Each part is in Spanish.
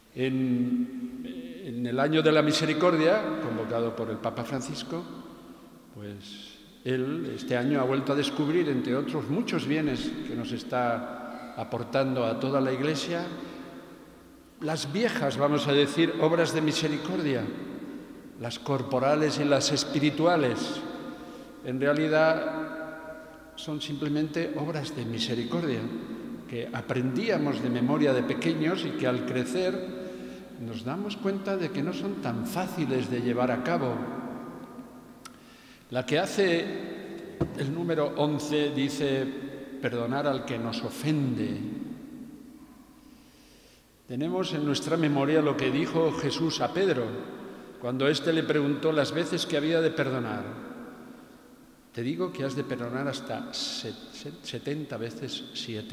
En el año de la misericordia, convocado por el Papa Francisco, pues él este año ha vuelto a descubrir, entre otros muchos bienes que nos está aportando a toda la Iglesia, las viejas, vamos a decir, obras de misericordia, las corporales y las espirituales. En realidad son simplemente obras de misericordia que aprendíamos de memoria de pequeños y que al crecer nos damos cuenta de que no son tan fáciles de llevar a cabo. La que hace el número 11 dice perdonar al que nos ofende. Tenemos en nuestra memoria lo que dijo Jesús a Pedro cuando éste le preguntó las veces que había de perdonar. Te digo que has de perdonar hasta 70 veces 7.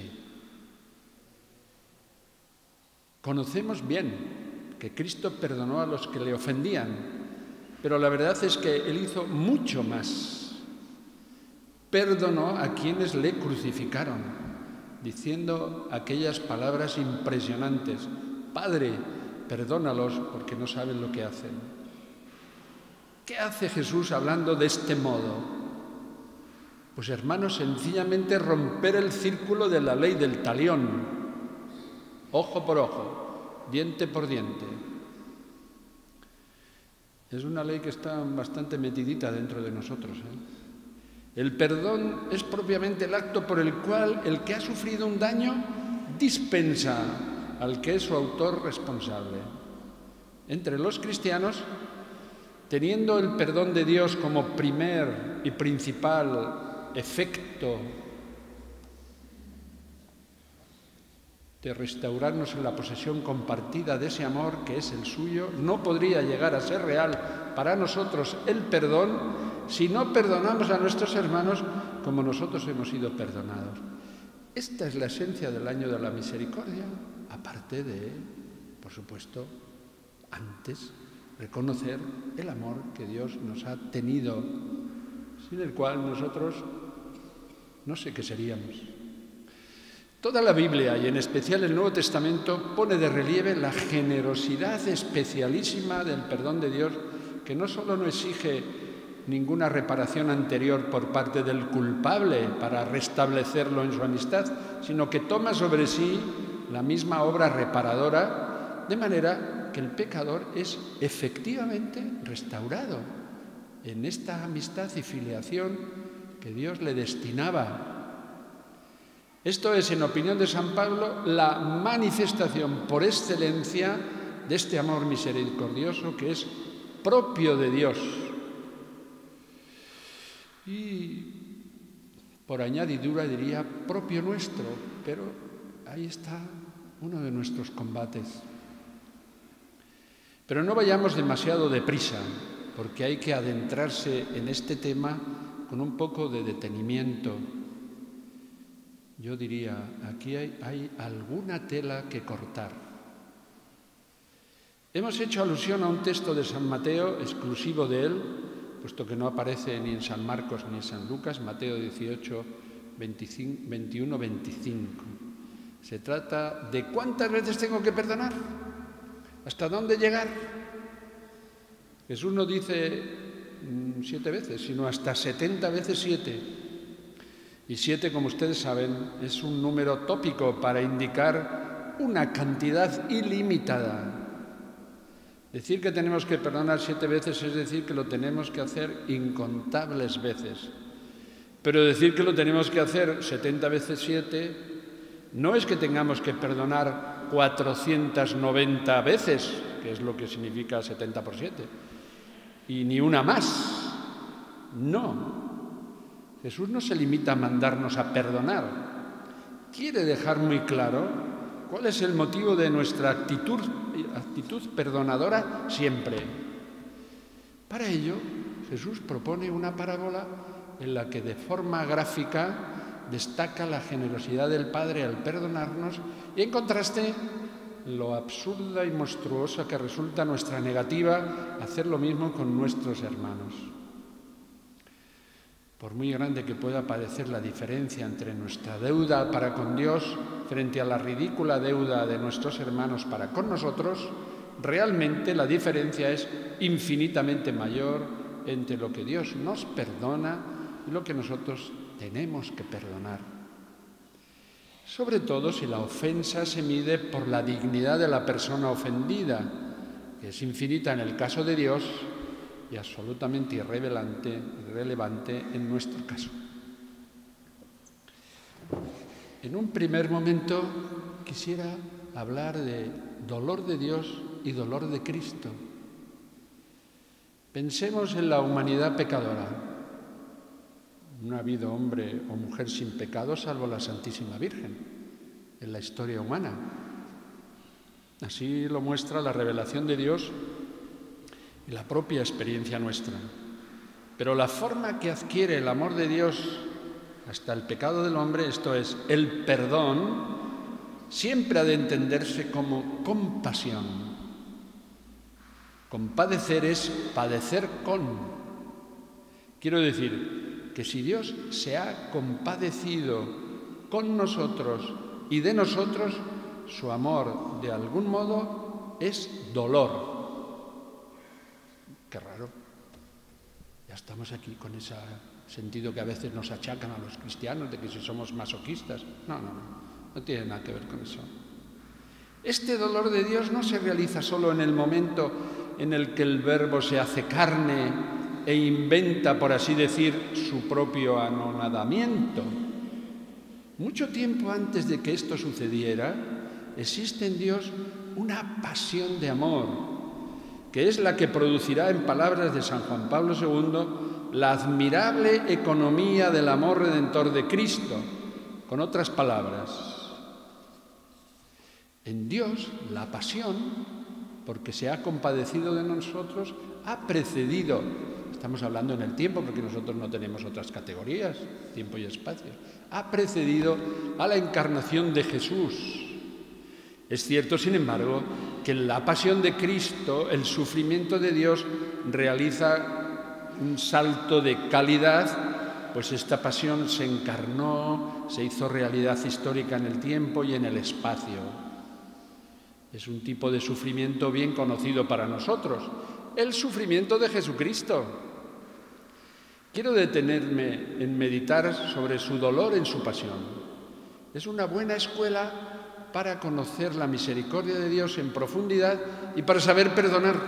Conocemos bien que Cristo perdonó a los que le ofendían, pero la verdad es que Él hizo mucho más. Perdonó a quienes le crucificaron, diciendo aquellas palabras impresionantes: Padre, perdónalos porque no saben lo que hacen. ¿Qué hace Jesús hablando de este modo? Pues, hermanos, sencillamente romper el círculo de la ley del talión, ojo por ojo, diente por diente. Es una ley que está bastante metidita dentro de nosotros, El perdón es propiamente el acto por el cual el que ha sufrido un daño dispensa al que es su autor responsable. Entre los cristianos, teniendo el perdón de Dios como primer y principal efecto de restaurarnos en la posesión compartida de ese amor que es el suyo, no podría llegar a ser real para nosotros el perdón si no perdonamos a nuestros hermanos como nosotros hemos sido perdonados. Esta es la esencia del año de la misericordia, aparte de, por supuesto, antes reconocer el amor que Dios nos ha tenido, sin el cual nosotros no sé qué seríamos. Toda la Biblia, y en especial el Nuevo Testamento, pone de relieve la generosidad especialísima del perdón de Dios, que no solo no exige ninguna reparación anterior por parte del culpable para restablecerlo en su amistad, sino que toma sobre sí la misma obra reparadora, de manera que el pecador es efectivamente restaurado en esta amistad y filiación que Dios le destinaba. Esto es, en opinión de San Pablo, la manifestación por excelencia de este amor misericordioso que es propio de Dios. Y, por añadidura, diría propio nuestro, pero ahí está uno de nuestros combates. Pero no vayamos demasiado deprisa, porque hay que adentrarse en este tema con un poco de detenimiento. Yo diría, aquí hay alguna tela que cortar. Hemos hecho alusión a un texto de San Mateo, exclusivo de él, puesto que no aparece ni en San Marcos ni en San Lucas, Mateo 18, 21, 25. Se trata de ¿cuántas veces tengo que perdonar? ¿Hasta dónde llegar? Jesús no dice 7 veces, sino hasta 70 veces 7. Y 7, como ustedes saben, es un número tópico para indicar una cantidad ilimitada. Decir que tenemos que perdonar 7 veces es decir que lo tenemos que hacer incontables veces. Pero decir que lo tenemos que hacer 70 veces 7 no es que tengamos que perdonar 490 veces, que es lo que significa 70 por 7, y ni una más. No. Jesús no se limita a mandarnos a perdonar. Quiere dejar muy claro cuál es el motivo de nuestra actitud perdonadora siempre. Para ello, Jesús propone una parábola en la que de forma gráfica destaca la generosidad del Padre al perdonarnos y, en contraste, lo absurda y monstruosa que resulta nuestra negativa a hacer lo mismo con nuestros hermanos. por muy grande que pueda parecer la diferencia entre nuestra deuda para con Dios frente a la ridícula deuda de nuestros hermanos para con nosotros, realmente la diferencia es infinitamente mayor entre lo que Dios nos perdona y lo que nosotros tenemos que perdonar. Sobre todo si la ofensa se mide por la dignidad de la persona ofendida, que es infinita en el caso de Dios y absolutamente irrelevante en nuestro caso. En un primer momento quisiera hablar de dolor de Dios y dolor de Cristo. Pensemos en la humanidad pecadora. No ha habido hombre o mujer sin pecado salvo la Santísima Virgen en la historia humana. Así lo muestra la revelación de Dios y la propia experiencia nuestra. Pero la forma que adquiere el amor de Dios hasta el pecado del hombre, esto es, el perdón, siempre ha de entenderse como compasión. Compadecer es padecer con. Quiero decir que si Dios se ha compadecido con nosotros y de nosotros, su amor, de algún modo, es dolor. Qué raro. Ya estamos aquí con ese sentido que a veces nos achacan a los cristianos de que si somos masoquistas. No tiene nada que ver con eso. Este dolor de Dios no se realiza solo en el momento en el que el Verbo se hace carne e inventa, por así decir, su propio anonadamiento. Mucho tiempo antes de que esto sucediera, existe en Dios una pasión de amor, que es la que producirá, en palabras de San Juan Pablo II, la admirable economía del amor redentor de Cristo. Con otras palabras, en Dios la pasión, porque se ha compadecido de nosotros, ha precedido, estamos hablando en el tiempo porque nosotros no tenemos otras categorías, tiempo y espacio, ha precedido a la encarnación de Jesús. Es cierto, sin embargo, que en la pasión de Cristo el sufrimiento de Dios realiza un salto de calidad, pues esta pasión se encarnó, se hizo realidad histórica en el tiempo y en el espacio. Es un tipo de sufrimiento bien conocido para nosotros, el sufrimiento de Jesucristo. Quiero detenerme en meditar sobre su dolor en su pasión. Es una buena escuela para conocer la misericordia de Dios en profundidad y para saber perdonar.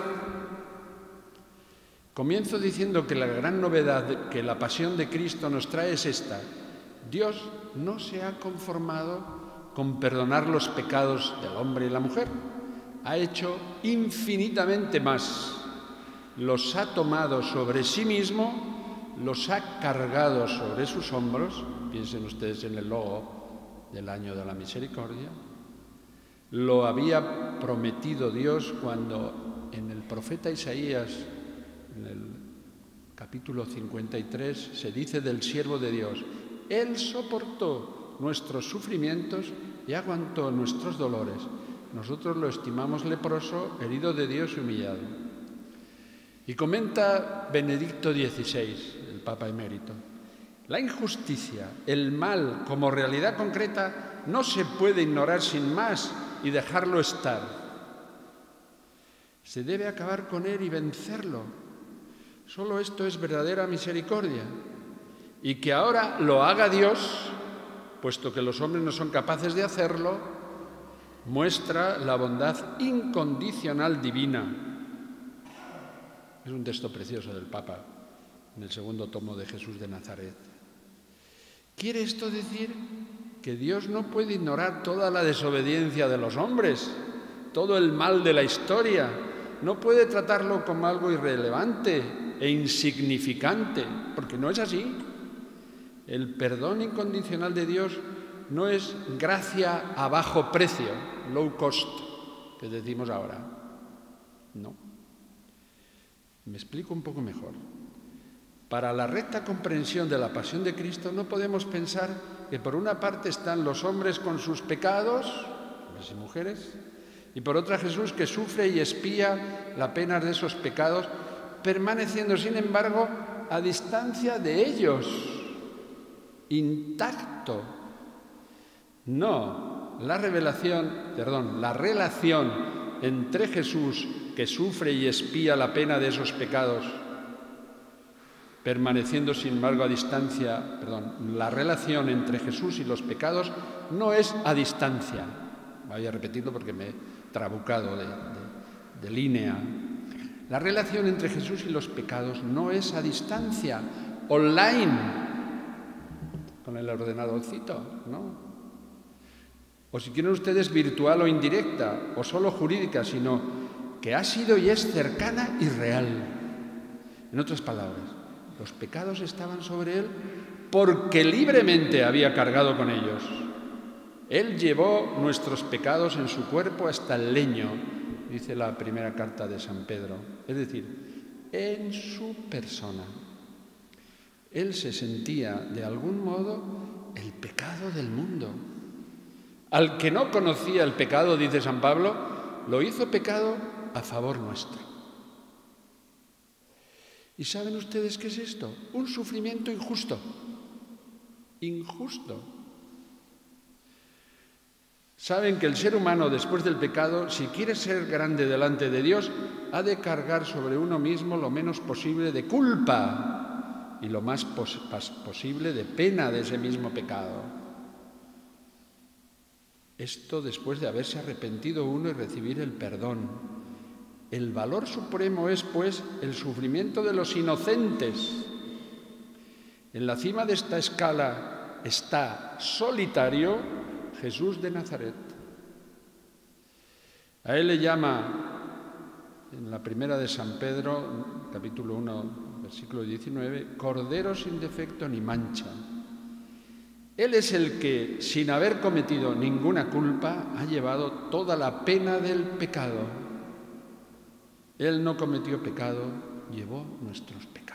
Comienzo diciendo que la gran novedad que la pasión de Cristo nos trae es esta: Dios no se ha conformado con perdonar los pecados del hombre y la mujer. Ha hecho infinitamente más. Los ha tomado sobre sí mismo, los ha cargado sobre sus hombros. Piensen ustedes en el logo del año de la misericordia. Lo había prometido Dios cuando en el profeta Isaías, en el capítulo 53, se dice del siervo de Dios: Él soportó nuestros sufrimientos y aguantó nuestros dolores. Nosotros lo estimamos leproso, herido de Dios y humillado. Y comenta Benedicto XVI, el Papa emérito: la injusticia, el mal como realidad concreta, no se puede ignorar sin más y dejarlo estar. Se debe acabar con él y vencerlo. Solo esto es verdadera misericordia. Y que ahora lo haga Dios, puesto que los hombres no son capaces de hacerlo, muestra la bondad incondicional divina. Es un texto precioso del Papa, en el segundo tomo de Jesús de Nazaret. ¿Quiere esto decir que Dios no puede ignorar toda la desobediencia de los hombres, todo el mal de la historia? No puede tratarlo como algo irrelevante e insignificante, porque no es así. El perdón incondicional de Dios no es gracia a bajo precio, low cost, que decimos ahora. No. Me explico un poco mejor. Para la recta comprensión de la pasión de Cristo no podemos pensar que por una parte están los hombres con sus pecados, hombres y mujeres, y por otra Jesús que sufre y expía la pena de esos pecados, permaneciendo sin embargo a distancia de ellos, intacto. No, la relación entre Jesús, que sufre y expía la pena de esos pecados, permaneciendo sin embargo a distancia, la relación entre Jesús y los pecados no es a distancia. Voy a repetirlo porque me he trabucado de línea. La relación entre Jesús y los pecados no es a distancia, online, con el ordenadorcito, ¿no? O si quieren ustedes virtual o indirecta, o solo jurídica, sino que ha sido y es cercana y real. En otras palabras, los pecados estaban sobre él porque libremente había cargado con ellos. Él llevó nuestros pecados en su cuerpo hasta el leño, dice la primera carta de San Pedro. Es decir, en su persona. Él se sentía, de algún modo, el pecado del mundo. Al que no conocía el pecado, dice San Pablo, lo hizo pecado a favor nuestro. ¿Y saben ustedes qué es esto? Un sufrimiento injusto. Injusto. Saben que el ser humano, después del pecado, si quiere ser grande delante de Dios, ha de cargar sobre uno mismo lo menos posible de culpa y lo más posible de pena de ese mismo pecado. Esto después de haberse arrepentido uno y recibir el perdón. El valor supremo es, pues, el sufrimiento de los inocentes. En la cima de esta escala está solitario Jesús de Nazaret. A él le llama, en la primera de San Pedro, capítulo 1, versículo 19, Cordero sin defecto ni mancha. Él es el que, sin haber cometido ninguna culpa, ha llevado toda la pena del pecado. Él no cometió pecado, llevó nuestros pecados.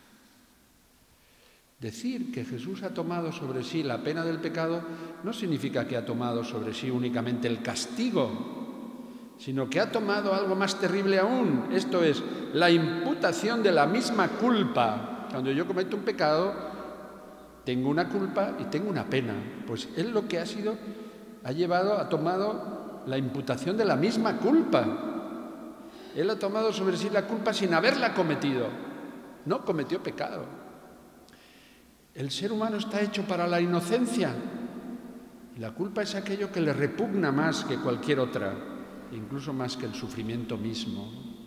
Decir que Jesús ha tomado sobre sí la pena del pecado no significa que ha tomado sobre sí únicamente el castigo, sino que ha tomado algo más terrible aún, esto es, la imputación de la misma culpa. Cuando yo cometo un pecado, tengo una culpa y tengo una pena. Pues él lo que ha tomado la imputación de la misma culpa. Él ha tomado sobre sí la culpa sin haberla cometido. No cometió pecado. El ser humano está hecho para la inocencia. Y la culpa es aquello que le repugna más que cualquier otra, incluso más que el sufrimiento mismo.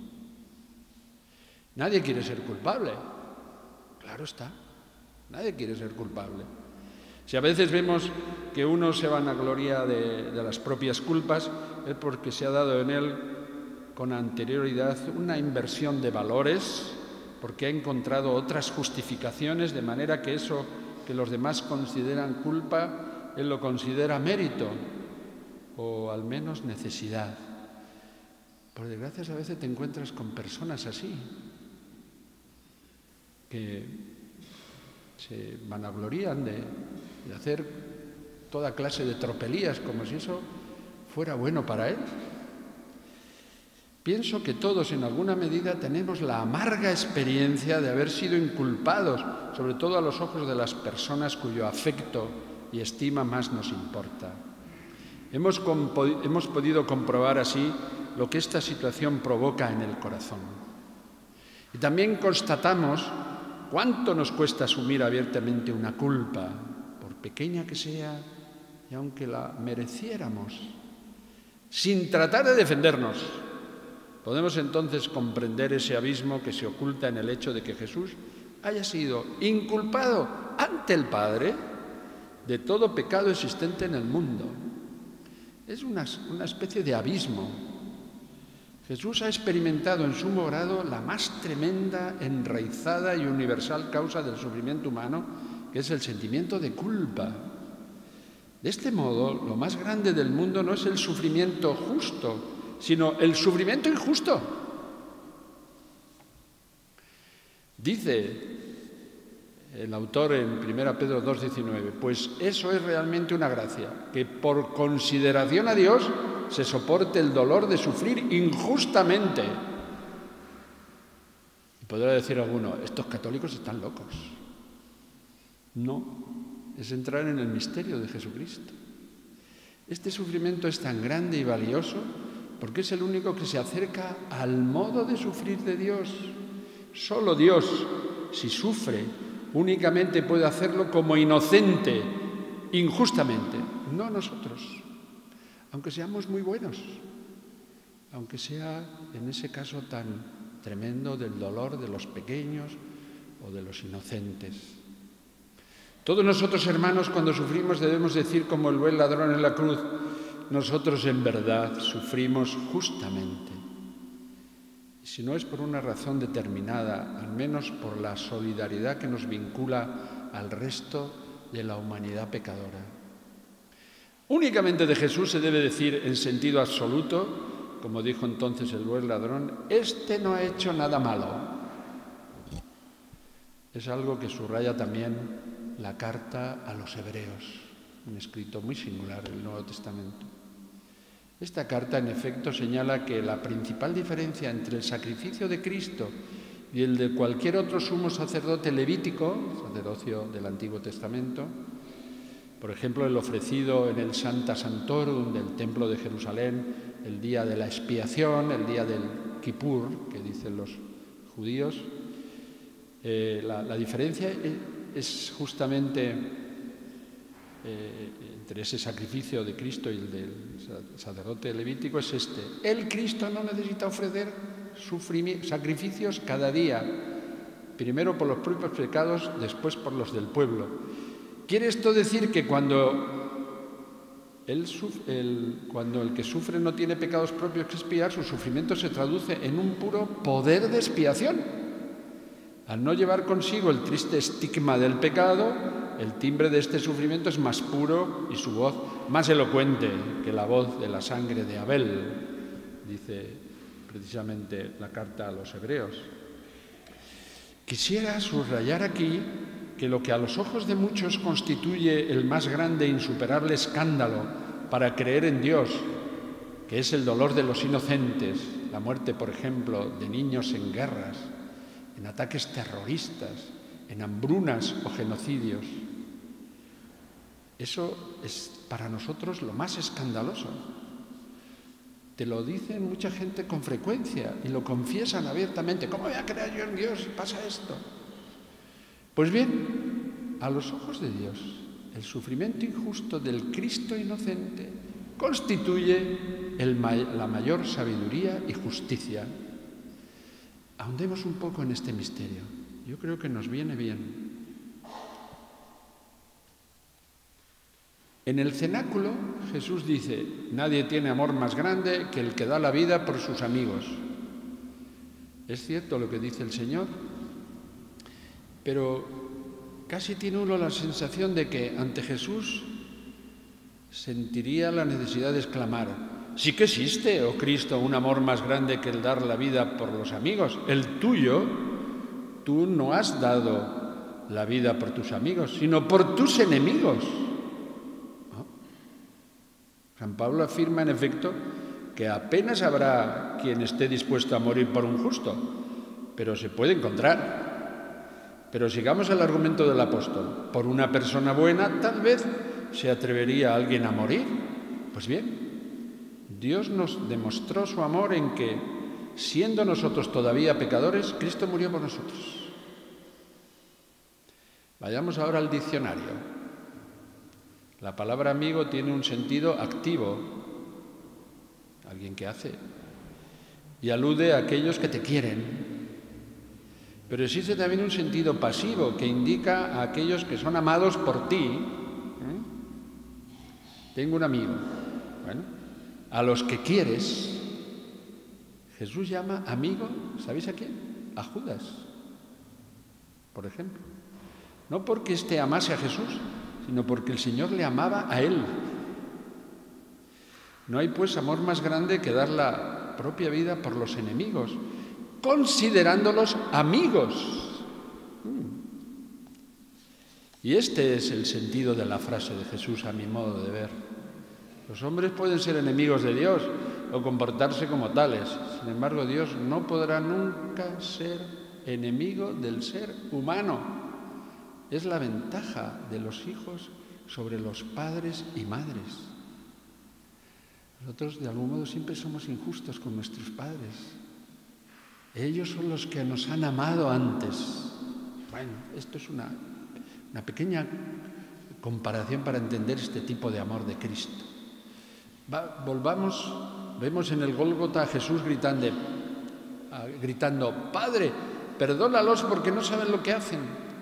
Nadie quiere ser culpable. Claro está. Nadie quiere ser culpable. Si a veces vemos que uno se vanagloria de las propias culpas, es porque se ha dado en él con anterioridad una inversión de valores, porque ha encontrado otras justificaciones, de manera que eso que los demás consideran culpa, él lo considera mérito, o al menos necesidad. Por desgracia, a veces te encuentras con personas así, que se vanaglorían de hacer toda clase de tropelías, como si eso fuera bueno para él. Pienso que todos, en alguna medida, tenemos la amarga experiencia de haber sido inculpados, sobre todo a los ojos de las personas cuyo afecto y estima más nos importa. Hemos podido comprobar así lo que esta situación provoca en el corazón. Y también constatamos cuánto nos cuesta asumir abiertamente una culpa, por pequeña que sea, y aunque la mereciéramos, sin tratar de defendernos. Podemos entonces comprender ese abismo que se oculta en el hecho de que Jesús haya sido inculpado ante el Padre de todo pecado existente en el mundo. Es una especie de abismo. Jesús ha experimentado en sumo grado la más tremenda, enraizada y universal causa del sufrimiento humano, que es el sentimiento de culpa. De este modo, lo más grande del mundo no es el sufrimiento justo, sino el sufrimiento injusto. Dice el autor en 1 Pedro 2,19, pues eso es realmente una gracia, que por consideración a Dios se soporte el dolor de sufrir injustamente. Y podrá decir alguno, estos católicos están locos. No, es entrar en el misterio de Jesucristo. Este sufrimiento es tan grande y valioso porque es el único que se acerca al modo de sufrir de Dios. Solo Dios, si sufre, únicamente puede hacerlo como inocente, injustamente, no nosotros, aunque seamos muy buenos, aunque sea en ese caso tan tremendo del dolor de los pequeños o de los inocentes. Todos nosotros, hermanos, cuando sufrimos debemos decir como el buen ladrón en la cruz, nosotros en verdad sufrimos justamente. Y si no es por una razón determinada, al menos por la solidaridad que nos vincula al resto de la humanidad pecadora. Únicamente de Jesús se debe decir en sentido absoluto, como dijo entonces el buen ladrón, este no ha hecho nada malo. Es algo que subraya también la carta a los hebreos, un escrito muy singular del Nuevo Testamento. Esta carta, en efecto, señala que la principal diferencia entre el sacrificio de Cristo y el de cualquier otro sumo sacerdote levítico, sacerdocio del Antiguo Testamento, por ejemplo, el ofrecido en el Sancta Sanctorum del Templo de Jerusalén, el día de la expiación, el día del Kippur, que dicen los judíos, la diferencia es justamente entre ese sacrificio de Cristo y el del sacerdote levítico es este. El Cristo no necesita ofrecer sacrificios cada día, primero por los propios pecados, después por los del pueblo. ¿Quiere esto decir que cuando el que sufre no tiene pecados propios que expiar, su sufrimiento se traduce en un puro poder de expiación? Al no llevar consigo el triste estigma del pecado, el timbre de este sufrimiento es más puro y su voz más elocuente que la voz de la sangre de Abel, dice precisamente la carta a los hebreos. Quisiera subrayar aquí que lo que a los ojos de muchos constituye el más grande e insuperable escándalo para creer en Dios, que es el dolor de los inocentes, la muerte, por ejemplo, de niños en guerras, en ataques terroristas, en hambrunas o genocidios. Eso es para nosotros lo más escandaloso. Te lo dicen mucha gente con frecuencia y lo confiesan abiertamente. ¿Cómo voy a creer yo en Dios si pasa esto? Pues bien, a los ojos de Dios, el sufrimiento injusto del Cristo inocente constituye la mayor sabiduría y justicia. Ahondemos un poco en este misterio. Yo creo que nos viene bien. En el cenáculo, Jesús dice, nadie tiene amor más grande que el que da la vida por sus amigos. Es cierto lo que dice el Señor, pero casi tiene uno la sensación de que ante Jesús sentiría la necesidad de exclamar, sí que existe, oh Cristo, un amor más grande que el dar la vida por los amigos. El tuyo, tú no has dado la vida por tus amigos, sino por tus enemigos. ¿No? San Pablo afirma, en efecto, que apenas habrá quien esté dispuesto a morir por un justo, pero se puede encontrar. Pero sigamos el argumento del apóstol. Por una persona buena, tal vez se atrevería alguien a morir. Pues bien, Dios nos demostró su amor en que, siendo nosotros todavía pecadores, Cristo murió por nosotros. Vayamos ahora al diccionario. La palabra amigo tiene un sentido activo, alguien que hace, y alude a aquellos que te quieren. Pero existe también un sentido pasivo que indica a aquellos que son amados por ti. Tengo un amigo. Bueno, a los que quieres, Jesús llama amigo, ¿sabéis a quién? A Judas, por ejemplo. No porque éste amase a Jesús, sino porque el Señor le amaba a él. No hay pues amor más grande que dar la propia vida por los enemigos, considerándolos amigos. Y este es el sentido de la frase de Jesús a mi modo de ver. Los hombres pueden ser enemigos de Dios o comportarse como tales. Sin embargo, Dios no podrá nunca ser enemigo del ser humano. Es la ventaja de los hijos sobre los padres y madres. Nosotros, de algún modo, siempre somos injustos con nuestros padres. Ellos son los que nos han amado antes. Bueno, esto es una pequeña comparación para entender este tipo de amor de Cristo. Volvamos, vemos en el Gólgota a Jesús gritando, Padre, perdónalos porque no saben lo que hacen.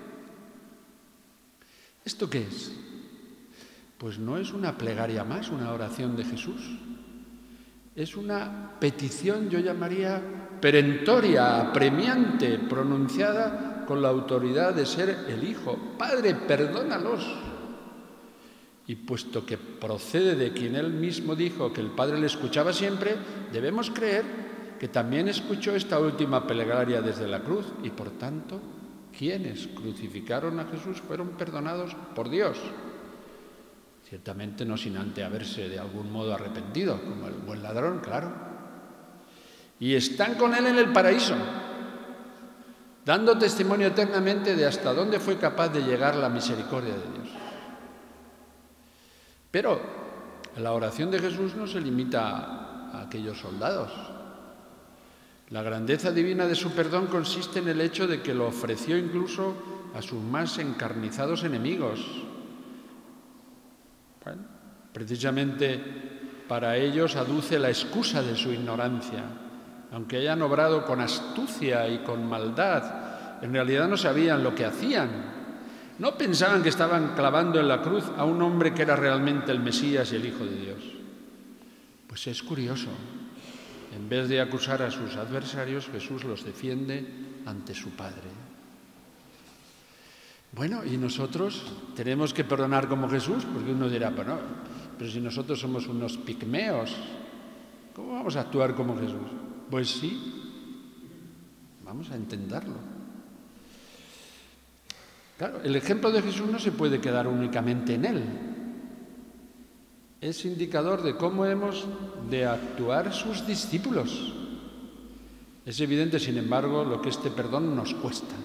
¿Esto qué es? Pues no es una plegaria más, una oración de Jesús. Es una petición, yo llamaría perentoria, apremiante, pronunciada con la autoridad de ser el Hijo. Padre, perdónalos. Y puesto que procede de quien él mismo dijo que el Padre le escuchaba siempre, debemos creer que también escuchó esta última plegaria desde la cruz y, por tanto, quienes crucificaron a Jesús fueron perdonados por Dios. Ciertamente no sin antes haberse de algún modo arrepentido, como el buen ladrón, claro. Y están con él en el paraíso, dando testimonio eternamente de hasta dónde fue capaz de llegar la misericordia de Dios. Pero la oración de Jesús no se limita a aquellos soldados. La grandeza divina de su perdón consiste en el hecho de que lo ofreció incluso a sus más encarnizados enemigos. Bueno, precisamente para ellos aduce la excusa de su ignorancia. Aunque hayan obrado con astucia y con maldad, en realidad no sabían lo que hacían. No pensaban que estaban clavando en la cruz a un hombre que era realmente el Mesías y el Hijo de Dios. Pues es curioso. En vez de acusar a sus adversarios, Jesús los defiende ante su Padre. Bueno, ¿y nosotros tenemos que perdonar como Jesús? Porque uno dirá, bueno, pero si nosotros somos unos pigmeos, ¿cómo vamos a actuar como Jesús? Pues sí, vamos a intentarlo. Claro, el ejemplo de Jesús no se puede quedar únicamente en él. Es indicador de cómo hemos de actuar sus discípulos. Es evidente, sin embargo, lo que este perdón nos cuesta.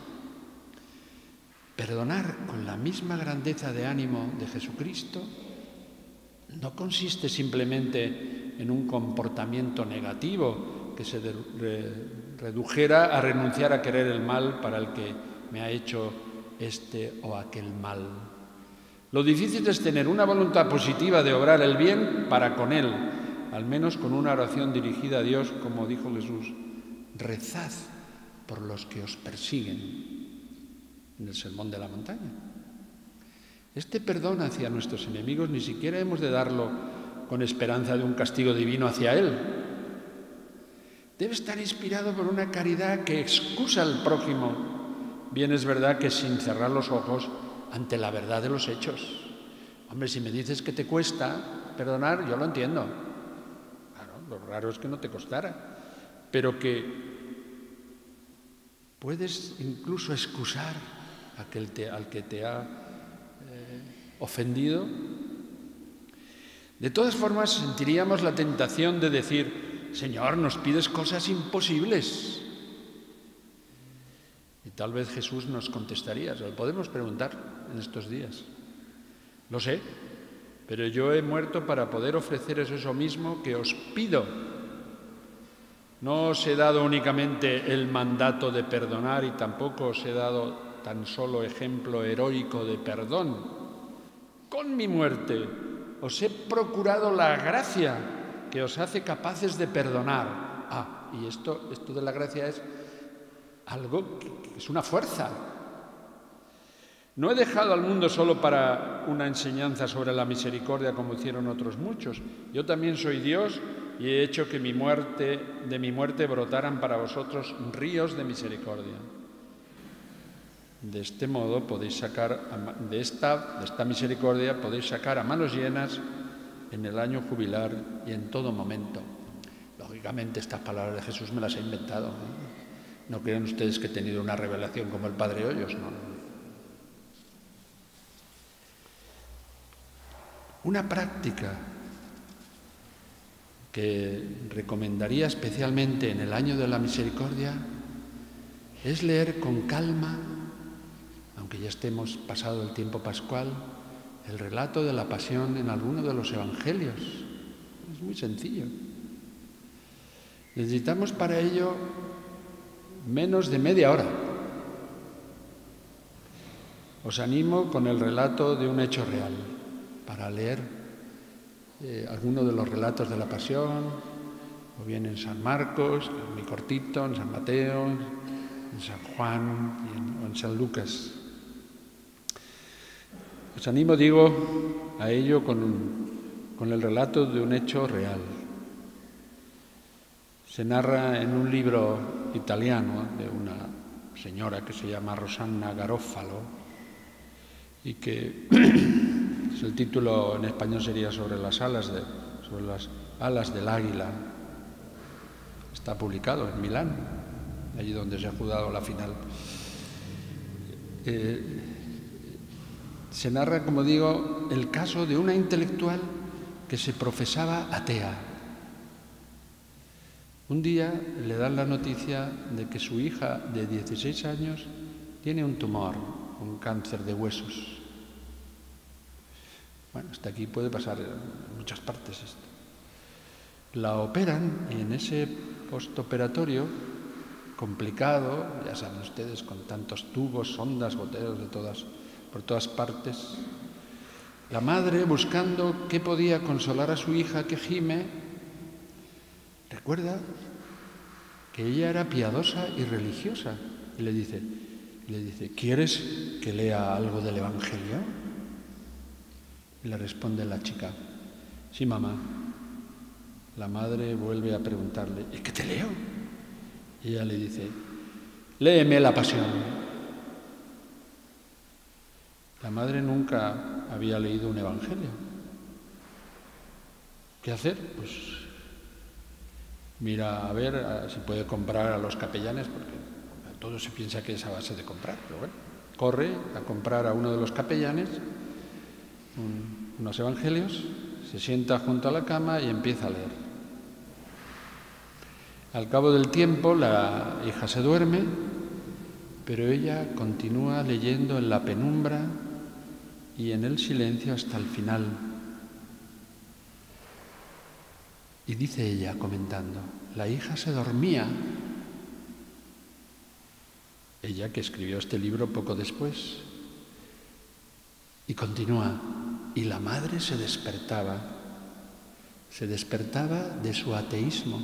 Perdonar con la misma grandeza de ánimo de Jesucristo no consiste simplemente en un comportamiento negativo que se redujera a renunciar a querer el mal para el que me ha hecho este o aquel mal. Lo difícil es tener una voluntad positiva de obrar el bien para con él, al menos con una oración dirigida a Dios, como dijo Jesús, rezad por los que os persiguen, en el Sermón de la Montaña. Este perdón hacia nuestros enemigos ni siquiera hemos de darlo con esperanza de un castigo divino hacia él. Debe estar inspirado por una caridad que excusa al prójimo. Bien es verdad que sin cerrar los ojos ante la verdad de los hechos. Hombre, si me dices que te cuesta perdonar, yo lo entiendo. Claro, lo raro es que no te costara. Pero que puedes incluso excusar al que te ha ofendido. De todas formas, sentiríamos la tentación de decir, Señor, nos pides cosas imposibles. Y tal vez Jesús nos contestaría, se lo podemos preguntar en estos días. Lo sé, pero yo he muerto para poder ofreceros eso mismo que os pido. No os he dado únicamente el mandato de perdonar y tampoco os he dado tan solo ejemplo heroico de perdón. Con mi muerte os he procurado la gracia que os hace capaces de perdonar. Y esto de la gracia es algo que es una fuerza. No he dejado al mundo solo para una enseñanza sobre la misericordia como hicieron otros muchos. Yo también soy Dios y he hecho que de mi muerte brotaran para vosotros ríos de misericordia. De este modo podéis sacar, de esta misericordia podéis sacar a manos llenas en el año jubilar y en todo momento. Lógicamente estas palabras de Jesús me las he inventado. No crean ustedes que he tenido una revelación como el Padre Hoyos, no. Una práctica que recomendaría especialmente en el año de la misericordia es leer con calma, aunque ya estemos pasado el tiempo pascual, el relato de la pasión en alguno de los evangelios. Es muy sencillo. Necesitamos para ello menos de media hora. Os animo con el relato de un hecho real para leer alguno de los relatos de la pasión, o bien en San Marcos, muy cortito, en San Mateo, en San Juan o en San Lucas. Os animo, digo, a ello con el relato de un hecho real. Se narra en un libro italiano de una señora que se llama Rosanna Garofalo y que el título en español sería sobre las alas del águila. Está publicado en Milán, allí donde se ha jugado la final. Se narra, como digo, el caso de una intelectual que se profesaba atea. Un día le dan la noticia de que su hija de 16 años tiene un tumor, un cáncer de huesos. Bueno, hasta aquí puede pasar en muchas partes esto. La operan y en ese postoperatorio complicado, ya saben ustedes, con tantos tubos, sondas, goteros por todas partes, la madre, buscando qué podía consolar a su hija que gime, recuerda que ella era piadosa y religiosa y le dice, ¿quieres que lea algo del Evangelio? Y le responde la chica, sí, mamá. La madre vuelve a preguntarle, ¿y qué te leo? Y ella le dice, léeme la Pasión. La madre nunca había leído un Evangelio. ¿Qué hacer? Pues mira a ver si puede comprar a los capellanes, porque todo se piensa que es a base de comprar, pero bueno, corre a comprar a uno de los capellanes unos evangelios, se sienta junto a la cama y empieza a leer. Al cabo del tiempo la hija se duerme, pero ella continúa leyendo en la penumbra y en el silencio hasta el final. Y dice ella, comentando, la hija se dormía. Ella que escribió este libro poco después. Y continúa, y la madre se despertaba de su ateísmo.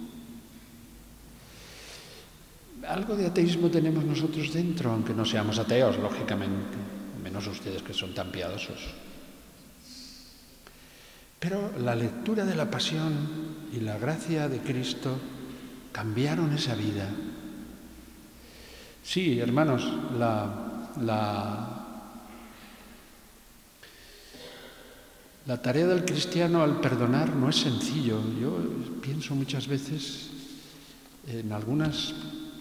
Algo de ateísmo tenemos nosotros dentro, aunque no seamos ateos, lógicamente, menos ustedes que son tan piadosos. Pero la lectura de la Pasión y la gracia de Cristo cambiaron esa vida. Sí, hermanos, la tarea del cristiano al perdonar no es sencillo. Yo pienso muchas veces en algunas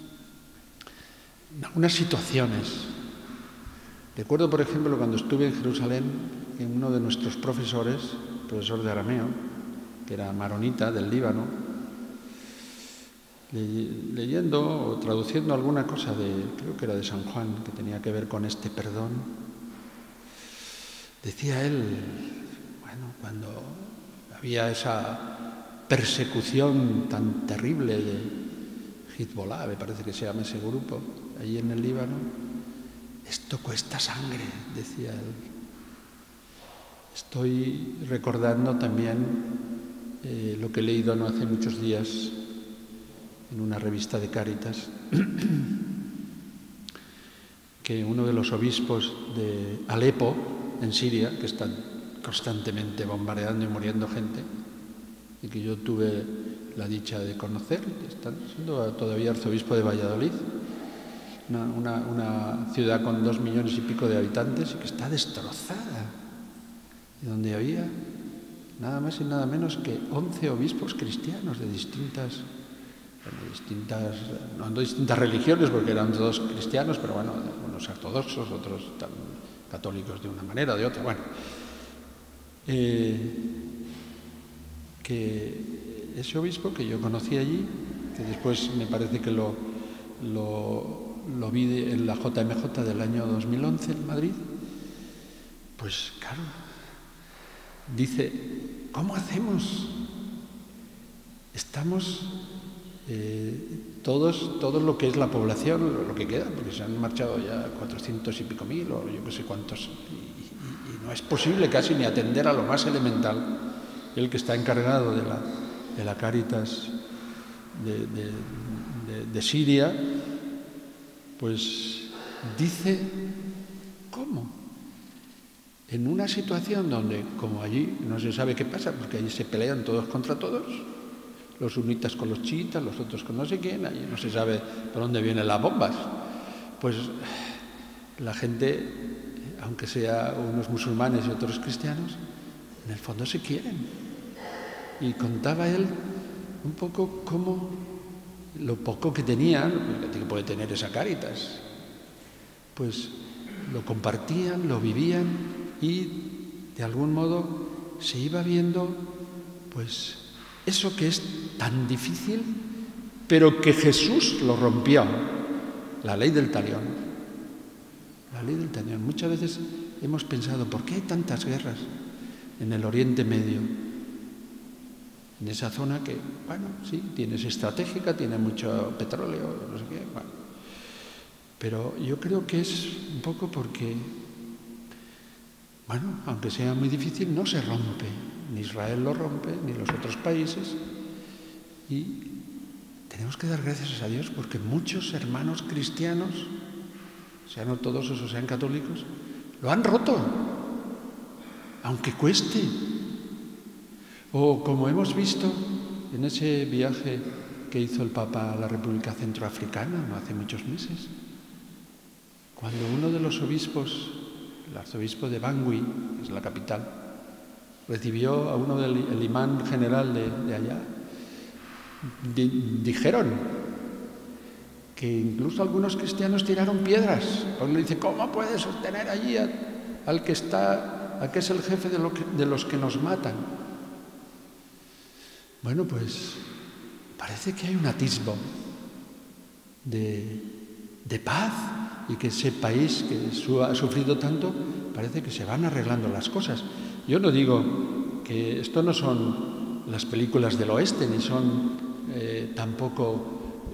situaciones. Recuerdo, por ejemplo, cuando estuve en Jerusalén, que uno de nuestros profesores, profesor de arameo, que era maronita del Líbano, leyendo o traduciendo alguna cosa creo que era de San Juan, que tenía que ver con este perdón, decía él, bueno, cuando había esa persecución tan terrible de Hezbollah, me parece que se llama ese grupo, allí en el Líbano, esto cuesta sangre, decía él. Estoy recordando también lo que he leído no hace muchos días en una revista de Cáritas, que uno de los obispos de Alepo, en Siria, que están constantemente bombardeando y muriendo gente, y que yo tuve la dicha de conocer, está siendo todavía arzobispo de Valladolid, una ciudad con 2 millones y pico de habitantes y que está destrozada, y donde había nada más y nada menos que 11 obispos cristianos de distintas religiones, porque eran todos cristianos, pero bueno, unos ortodoxos, otros católicos de una manera, de otra, bueno. Que ese obispo que yo conocí allí, que después me parece que lo lo vi en la JMJ del año 2011 en Madrid, pues claro, dice, ¿cómo hacemos? Estamos todos lo que es la población, lo que queda, porque se han marchado ya 400 y pico mil o yo qué sé cuántos, y no es posible casi ni atender a lo más elemental. El que está encargado de la Cáritas de Siria, pues dice, ¿cómo? En una situación donde, como allí no se sabe qué pasa, porque allí se pelean todos contra todos, los sunitas con los chiitas, los otros con no sé quién, allí no se sabe por dónde vienen las bombas, pues la gente, aunque sea unos musulmanes y otros cristianos, en el fondo se quieren. Y contaba él un poco cómo lo poco que tenían, que puede tener esa Cáritas, pues lo compartían, lo vivían y de algún modo se iba viendo pues eso que es tan difícil, pero que Jesús lo rompió, la ley del talión. La ley del talión. Muchas veces hemos pensado, ¿por qué hay tantas guerras en el Oriente Medio? En esa zona que, bueno, sí, es estratégica, tiene mucho petróleo, no sé qué, bueno. Pero yo creo que es un poco porque, bueno, aunque sea muy difícil, no se rompe. Ni Israel lo rompe, ni los otros países. Y tenemos que dar gracias a Dios porque muchos hermanos cristianos, sean ortodoxos o sean católicos, lo han roto, aunque cueste. O como hemos visto en ese viaje que hizo el Papa a la República Centroafricana no hace muchos meses, cuando uno de los obispos, el arzobispo de Bangui, que es la capital, recibió a uno del imán general de allá, dijeron que incluso algunos cristianos tiraron piedras. Uno dice, ¿cómo puede sostener allí al que es el jefe de los que nos matan? Bueno, pues parece que hay un atisbo de paz y que ese país que ha sufrido tanto, parece que se van arreglando las cosas. Yo no digo que esto no son las películas del oeste, ni son tampoco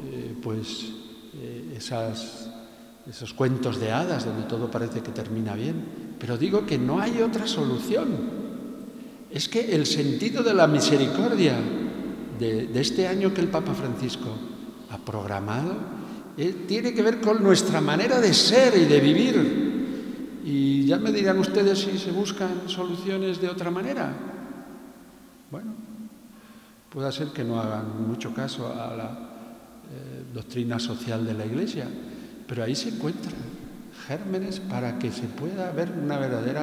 esos cuentos de hadas donde todo parece que termina bien, pero digo que no hay otra solución. Es que el sentido de la misericordia de este año que el Papa Francisco ha programado tiene que ver con nuestra manera de ser y de vivir. Y ya me dirán ustedes si se buscan soluciones de otra manera. Bueno, puede ser que no hagan mucho caso a la doctrina social de la Iglesia, pero ahí se encuentran gérmenes para que se pueda ver una verdadero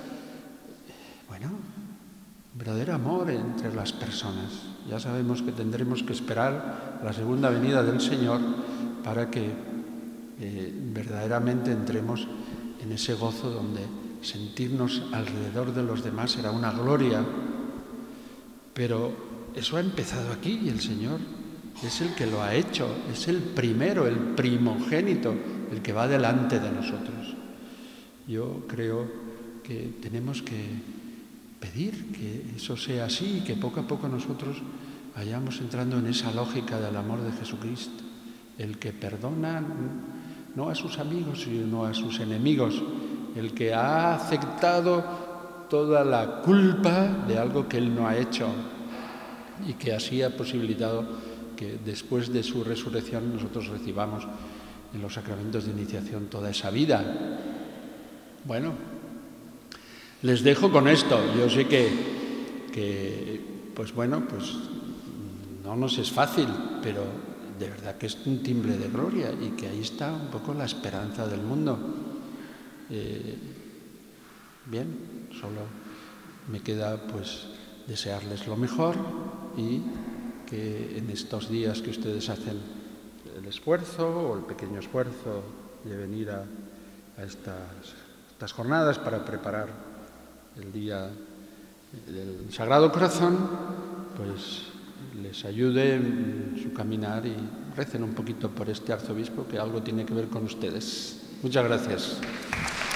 amor entre las personas. Ya sabemos que tendremos que esperar la segunda venida del Señor para que verdaderamente entremos en ese gozo donde sentirnos alrededor de los demás será una gloria. Pero eso ha empezado aquí y el Señor es el que lo ha hecho, es el primero, el primogénito, el que va delante de nosotros. Yo creo que tenemos que pedir que eso sea así y que poco a poco nosotros vayamos entrando en esa lógica del amor de Jesucristo, el que perdona no a sus amigos sino a sus enemigos, el que ha aceptado toda la culpa de algo que Él no ha hecho y que así ha posibilitado que después de su resurrección nosotros recibamos en los sacramentos de iniciación toda esa vida. Bueno, les dejo con esto. Yo sé que no nos es fácil, pero de verdad que es un timbre de gloria y que ahí está un poco la esperanza del mundo. Bien, solo me queda pues desearles lo mejor y que en estos días que ustedes hacen el esfuerzo o el pequeño esfuerzo de venir a estas jornadas para preparar el día del Sagrado Corazón, pues les ayude en su caminar y recen un poquito por este arzobispo que algo tiene que ver con ustedes. Muchas gracias.